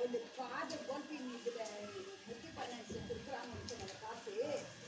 இந்த காதை போட்டு நீ இதில் முக்கிய பண்ண கொடுக்குறாங்கன்னு சொன்ன காசு